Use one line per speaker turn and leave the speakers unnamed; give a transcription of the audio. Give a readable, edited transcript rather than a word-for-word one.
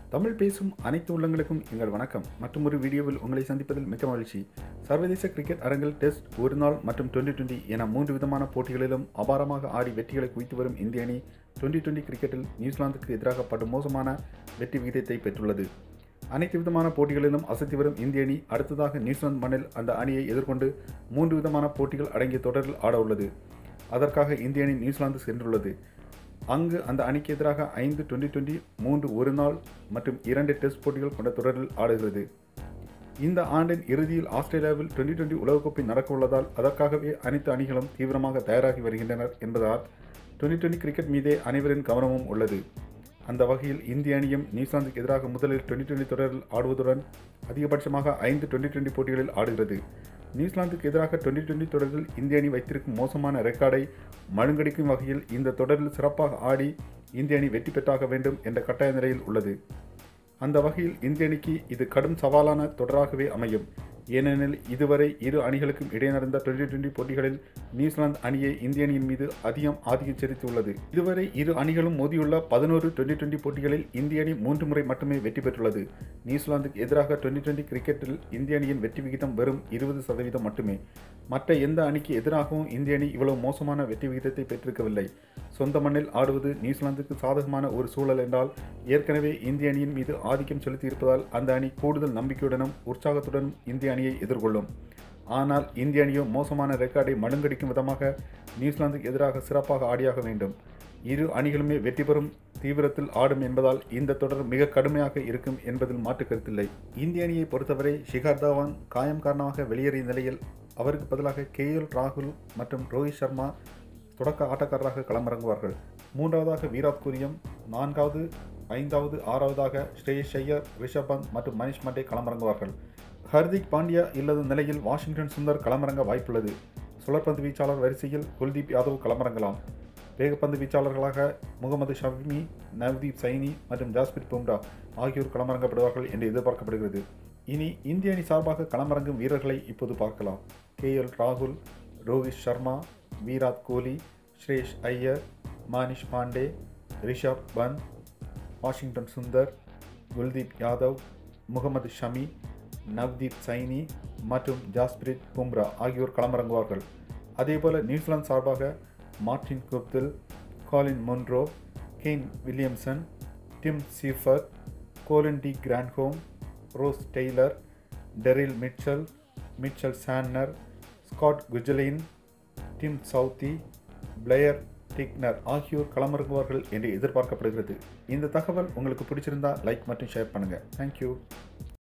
தமிழ் பேசும் அனைத்து உள்ளங்களுக்கும் எங்கள் வணக்கம். மற்றொரு வீடியோவில் உங்களை சந்திப்பதில் மிக்க மகிழ்ச்சி. சர்வதேச கிரிக்கெட் அரங்கில் டெஸ்ட், ஒருநாள் மற்றும் T20 என 3 விதமான போட்டிகளிலும் அபாரமாக ஆடி வெற்றிகளை குவித்து வரும் இந்திய அணி T20 கிரிக்கெட்டில் நியூசிலாந்துக்கு எதிராக மோசமான வெற்றி விகிதத்தை பெற்றுள்ளது. அனைத்து விதமான போட்டிகளிலும் அசத்தி வரும் இந்திய அணி அடுத்ததாக நியூசிலாந்து மண்ணில் அந்த அணியை எதிர்கொண்டு 3 விதமான போட்டிகள் அடங்கிய தொடரில் ஆட உள்ளது. அதற்காக இந்திய அணி நியூசிலாந்து சென்றுள்ளது. அங்கு அந்த அணிக்கு எதிராக 5 T20, 3 ஒருநாள் மற்றும் 2 டெஸ்ட் போட்டிகள் கொண்ட தொடரில் ஆடுகிறது. இந்த ஆண்டின் இறுதியில் ஆஸ்திரேலியாவில் T20 உலகக்கோப்பை நடக்க உள்ளதால் அதற்காகவே அனைத்து அணிகளும் தீவிரமாக தயாராகி வருகின்றனர் என்பதால் T20 கிரிக்கெட் மீதே அனைவரின் கவனமும் உள்ளது. அந்த வகையில் இந்திய அணியும் நியூசிலாந்துக்கு எதிராக முதலில் T20 தொடரில் ஆடுவதுடன் அதிகபட்சமாக 5 T20 போட்டிகளில் ஆடுகிறது. நியூசிலாந்துக்கு எதிராக T20 தொடரில் இந்திய அணி வைத்திருக்கும் மோசமான ரெக்கார்டை மழுங்கடிக்கும் வகையில் இந்த தொடரில் சிறப்பாக ஆடி இந்திய அணி வெற்றி பெற்றாக வேண்டும் என்ற கட்டாய நிலையில் உள்ளது. அந்த வகையில் இந்திய அணிக்கு இது கடும் சவாலான தொடராகவே அமையும். ஏனெனில் இதுவரை இரு அணிகளுக்கும் இடையே நடந்த T20 போட்டிகளில் நியூசிலாந்து அணியை இந்திய அணியின் மீது அதிகம் ஆதிக்கம் செலுத்தியுள்ளது. இதுவரை இரு அணிகளும் மோதியுள்ள 11 T20 போட்டிகளில் இந்திய அணி 3 முறை மட்டுமே வெற்றி பெற்றுள்ளது. நியூசிலாந்துக்கு எதிராக T20 கிரிக்கெட்டில் இந்திய அணியின் வெற்றி விகிதம் வெறும் 20% மட்டுமே. மற்ற எந்த அணிக்கு எதிராகவும் இந்திய அணி இவ்வளவு மோசமான வெற்றி விகிதத்தை பெற்றிருக்கவில்லை. சொந்த மண்ணில் ஆடுவது நியூசிலாந்துக்கு சாதகமான ஒரு சூழல் என்றால் ஏற்கனவே இந்திய அணியின் மீது ஆதிக்கம் செலுத்தி இருப்பதால் அந்த அணி கூடுதல் நம்பிக்கையுடனும் உற்சாகத்துடனும் இந்திய அணியை எதிர்கொள்ளும். ஆனால் இந்திய அணியோ மோசமான ரெக்கார்டை மழுங்கடிக்கும் விதமாக நியூசிலாந்துக்கு எதிராக சிறப்பாக ஆடியாக வேண்டும். இரு அணிகளுமே வெற்றி பெறும் தீவிரத்தில் ஆடும் என்பதால் இந்த தொடர் மிக கடுமையாக இருக்கும் என்பதில் மாற்று கருத்தில்லை. இந்திய அணியை பொறுத்தவரை ஷிகர் தவான் காயம் காரணமாக வெளியேறிய நிலையில் அவருக்கு பதிலாக ராகுல் மற்றும் ரோஹித் சர்மா தொடக்க ஆட்டக்காரராக களமிறங்குவார்கள். 3வதாக விராட் கோலியும் 4வது, 5வது, 6வதாக ஸ்ரேயஸ் ஐயர், ரிஷப் பந்த் மற்றும் மனிஷ் பாண்டே களமிறங்குவார்கள். ஹர்திக் பாண்டியா இல்லாத நிலையில் வாஷிங்டன் சுந்தர் களமிறங்க வாய்ப்புள்ளது. சுழற்பந்து வீச்சாளர் வரிசையில் குல்தீப் யாதவ் களமிறங்கலாம். வேகப்பந்து வீச்சாளர்களாக முகமது ஷமி, நவ்தீப் சைனி மற்றும் ஜாஸ்பிரித் பும்ரா ஆகியோர் களமிறங்கப்படுவார்கள் என்று எதிர்பார்க்கப்படுகிறது. இனி இந்திய அணி சார்பாக களமிறங்கும் வீரர்களை இப்போது பார்க்கலாம். ராகுல், ரோஹித் சர்மா, விராட் கோலி, ஸ்ரேயஸ் ஐயர், மனிஷ் பாண்டே, ரிஷப் பந்த், வாஷிங்டன் சுந்தர், குல்தீப் யாதவ், முகமது ஷமி, நவ்தீப் சைனி மற்றும் ஜாஸ்பிரித் பும்ரா ஆகியோர் களமிறங்குவார்கள். அதேபோல நியூசிலாந்து சார்பாக Martin Guptill, Colin Munro, Kane Williamson, Tim Seifert, Colin de Grandhomme, Ross Taylor, Daryl Mitchell, Mitchell Santner, Scott Kuggeleijn, Tim Southee, Blair Tickner ஆகியோர் களமிறங்குவார்கள் என்று எதிர்பார்க்கப்படுகிறது. இந்த தகவல் உங்களுக்கு பிடிச்சிருந்தா லைக் மற்றும் ஷேர் பண்ணுங்கள். தேங்க்யூ.